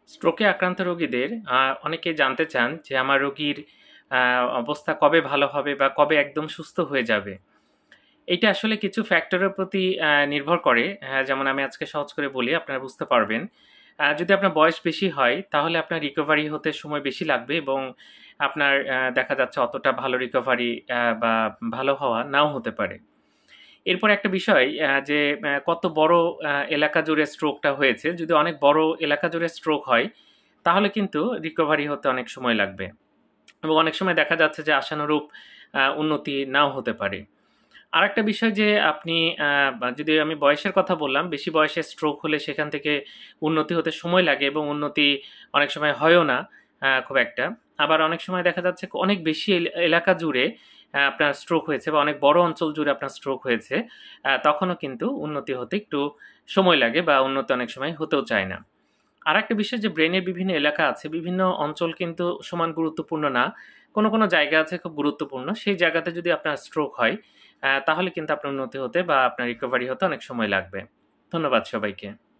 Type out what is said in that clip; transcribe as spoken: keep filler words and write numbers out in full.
স্ট্রোকে আক্রান্ত রোগীদের আ অনেকেই জানতে চান যে আমার রোগীর আ অবস্থা কবে ভালো হবে বা কবে একদম সুস্থ হয়ে যাবে? এইটা আসলে কিছু ফ্যাক্টরের প্রতি আ নির্ভর করে। অ্যা যেমন আমি আজকে সহজ করে বলি আপনারা বুঝতে পারবেন। আ যদি আপনার বয়স বেশি হয় তাহলে আপনার রিকভারি হতে সময় বেশি লাগবে এবং আপনার অ্যা দেখা যাচ্ছে অতটা ভালো রিকভারি অ্যা বা ভালো হওয়া নাও হতে পারে। এরপরে একটা বিষয় অ্যা যে অ্যা কত বড় অ্যা এলাকা জুড়ে স্ট্রোকটা হয়েছে। যদি অনেক বড় এলাকা জুড়ে স্ট্রোক হয়, তাহলে কিন্তু রিকভারি হতে অনেক সময় লাগবে। এবং অনেক সময় দেখা যাচ্ছে যে আশানুরূপ আ উন্নতি নাও হতে পারে। আরেকটা বিষয় যে আপনি আ বা যদি আমি বয়সের কথা বললাম, বেশি বয়সে স্ট্রোক হলে সেখান থেকে উন্নতি হতে সময় লাগে এবং উন্নতি অনেক সময় হয়ও না আ খুব একটা। আবার অনেক সময় দেখা যাচ্ছে অনেক বেশি এল এলাকা জুড়ে আ আপনার স্ট্রোক হয়েছে বা অনেক বড় অঞ্চল জুড়ে আপনার স্ট্রোক হয়েছে। আ তখনও কিন্তু উন্নতি হতে একটু সময় লাগে বা উন্নতি অনেক সময় হতেও চায় না। আরেকটা বিষয় যে ব্রেইনের বিভিন্ন এলাকা আছে, বিভিন্ন অঞ্চল কিন্তু সমান গুরুত্বপূর্ণ না। কোনো, কোনো জায়গা আছে খুব গুরুত্বপূর্ণ। সেই জায়গাতে যদি আপনার স্ট্রোক হয়, আ তাহলে কিন্তু আপনার উন্নতি হতে বা আপনার রিকভারি হতে অনেক সময় লাগবে। ধন্যবাদ সবাইকে।